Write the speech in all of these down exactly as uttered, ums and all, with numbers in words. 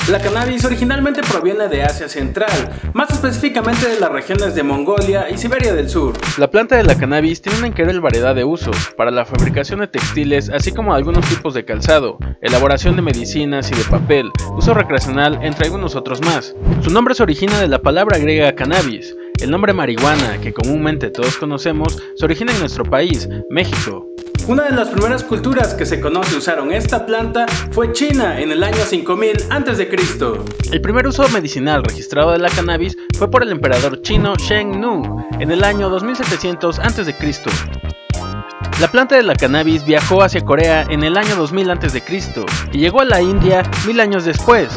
La cannabis originalmente proviene de Asia Central, más específicamente de las regiones de Mongolia y Siberia del Sur. La planta de la cannabis tiene una increíble variedad de usos, para la fabricación de textiles, así como algunos tipos de calzado, elaboración de medicinas y de papel, uso recreacional, entre algunos otros más. Su nombre se origina de la palabra griega cannabis. El nombre marihuana, que comúnmente todos conocemos, se origina en nuestro país, México. Una de las primeras culturas que se conoce usaron esta planta fue China en el año cinco mil antes de Cristo. El primer uso medicinal registrado de la cannabis fue por el emperador chino Sheng Nung en el año dos mil setecientos antes de Cristo. La planta de la cannabis viajó hacia Corea en el año dos mil antes de Cristo y llegó a la India mil años después.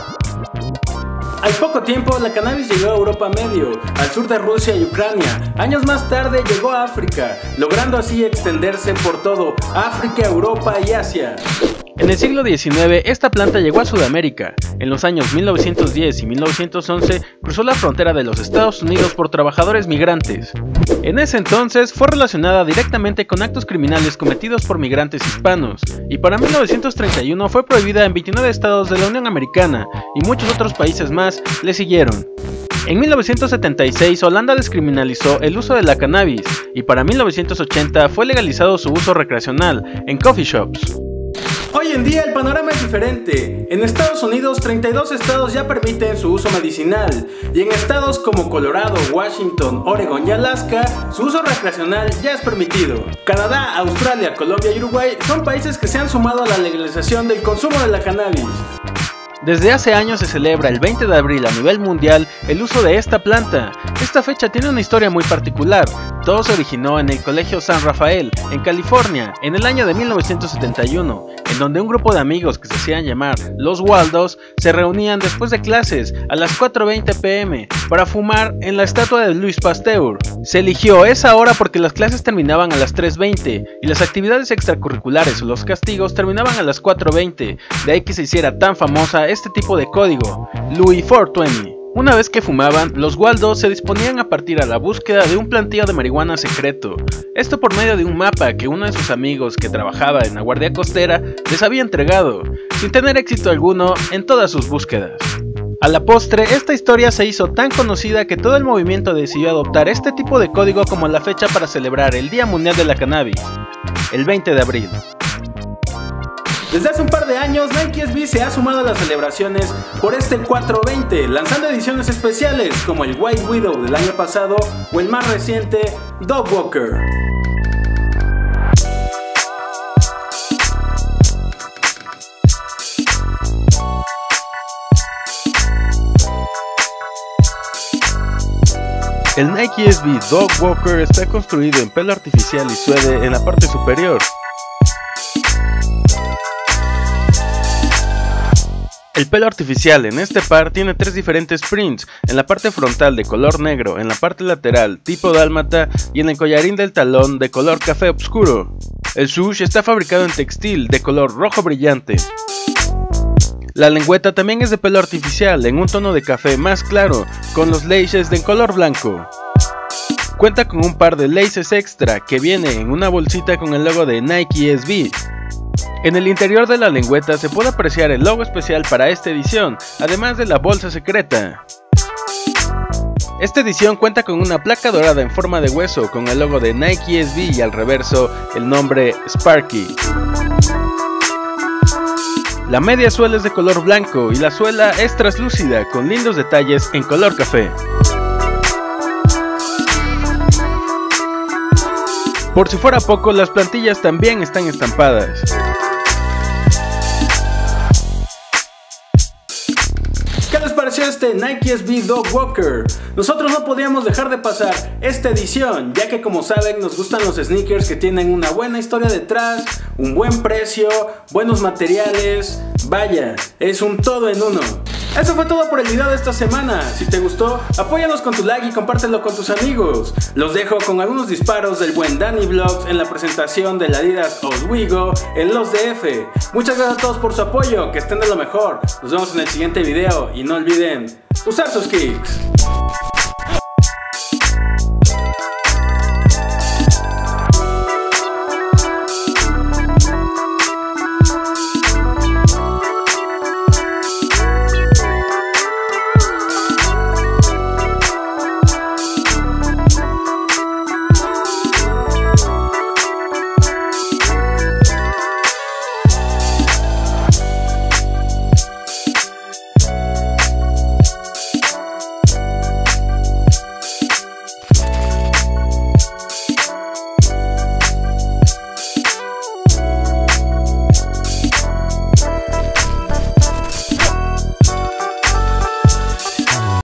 Al poco tiempo, la cannabis llegó a Europa Medio, al sur de Rusia y Ucrania. Años más tarde llegó a África, logrando así extenderse por todo África, Europa y Asia. En el siglo diecinueve, esta planta llegó a Sudamérica. En los años mil novecientos diez y mil novecientos once, cruzó la frontera de los Estados Unidos por trabajadores migrantes. En ese entonces, fue relacionada directamente con actos criminales cometidos por migrantes hispanos, y para mil novecientos treinta y uno fue prohibida en veintinueve estados de la Unión Americana, y muchos otros países más le siguieron. En mil novecientos setenta y seis, Holanda descriminalizó el uso de la cannabis, y para mil novecientos ochenta fue legalizado su uso recreacional en coffee shops. Hoy en día el panorama es diferente. En Estados Unidos, treinta y dos estados ya permiten su uso medicinal, y en estados como Colorado, Washington, Oregon y Alaska, su uso recreacional ya es permitido. Canadá, Australia, Colombia y Uruguay son países que se han sumado a la legalización del consumo de la cannabis. Desde hace años se celebra el veinte de abril a nivel mundial el uso de esta planta. Esta fecha tiene una historia muy particular. Todo se originó en el Colegio San Rafael, en California, en el año de mil novecientos setenta y uno, en donde un grupo de amigos que se hacían llamar Los Waldos se reunían después de clases a las cuatro veinte pm para fumar en la estatua de Louis Pasteur. Se eligió esa hora porque las clases terminaban a las tres veinte y las actividades extracurriculares o los castigos terminaban a las cuatro veinte, de ahí que se hiciera tan famosa este tipo de código, Louis cuatrocientos veinte. Una vez que fumaban, los Waldos se disponían a partir a la búsqueda de un plantío de marihuana secreto. Esto por medio de un mapa que uno de sus amigos que trabajaba en la guardia costera les había entregado, sin tener éxito alguno en todas sus búsquedas. A la postre, esta historia se hizo tan conocida que todo el movimiento decidió adoptar este tipo de código como la fecha para celebrar el Día Mundial de la Cannabis, el veinte de abril. Desde hace un par de años, Nike S B se ha sumado a las celebraciones por este cuatro veinte, lanzando ediciones especiales como el White Widow del año pasado o el más reciente, Dog Walker. El Nike S B Dog Walker está construido en pelo artificial y suede en la parte superior. El pelo artificial en este par tiene tres diferentes prints, en la parte frontal de color negro, en la parte lateral tipo dálmata y en el collarín del talón de color café oscuro. El swoosh está fabricado en textil de color rojo brillante. La lengüeta también es de pelo artificial en un tono de café más claro, con los laces de color blanco. Cuenta con un par de laces extra que viene en una bolsita con el logo de Nike S B. En el interior de la lengüeta se puede apreciar el logo especial para esta edición, además de la bolsa secreta. Esta edición cuenta con una placa dorada en forma de hueso con el logo de Nike S B y al reverso el nombre Sparky. La media suela es de color blanco y la suela es translúcida con lindos detalles en color café. Por si fuera poco, las plantillas también están estampadas. ¿Qué les pareció este Nike S B Dog Walker? Nosotros no podíamos dejar de pasar esta edición, ya que como saben nos gustan los sneakers que tienen una buena historia detrás, un buen precio, buenos materiales, vaya, es un todo en uno. Eso fue todo por el video de esta semana. Si te gustó, apóyanos con tu like y compártelo con tus amigos. Los dejo con algunos disparos del buen Danny Vlogs en la presentación del Adidas Oswego en los D F. Muchas gracias a todos por su apoyo, que estén de lo mejor. Nos vemos en el siguiente video y no olviden usar sus kicks.